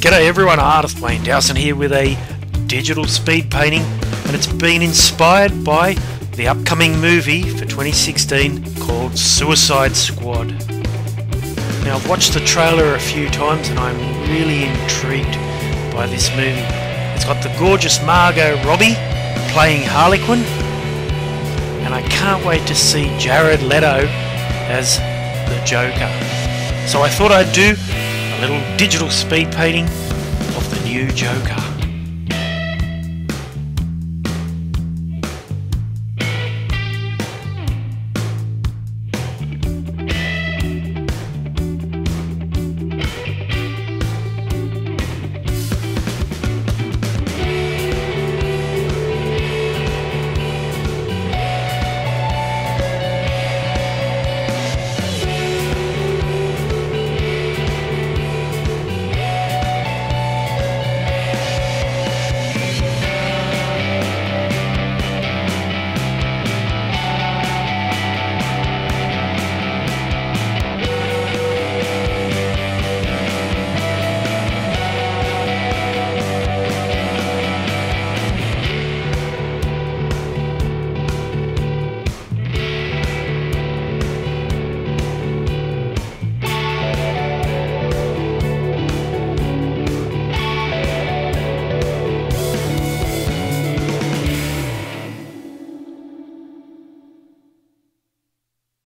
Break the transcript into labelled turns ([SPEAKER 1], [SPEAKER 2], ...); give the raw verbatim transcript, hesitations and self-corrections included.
[SPEAKER 1] G'day everyone, Artist Wayne Dowsent here with a digital speed painting, and it's been inspired by the upcoming movie for twenty sixteen called Suicide Squad. Now, I've watched the trailer a few times and I'm really intrigued by this movie. It's got the gorgeous Margot Robbie playing Harley Quinn, and I can't wait to see Jared Leto as the Joker. So I thought I'd do a little digital speed painting of the new Joker.